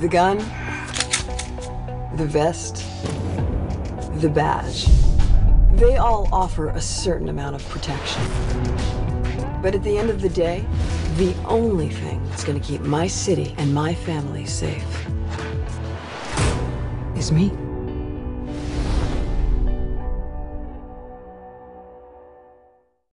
The gun, the vest, the badge. They all offer a certain amount of protection. But at the end of the day, the only thing that's gonna keep my city and my family safe is me.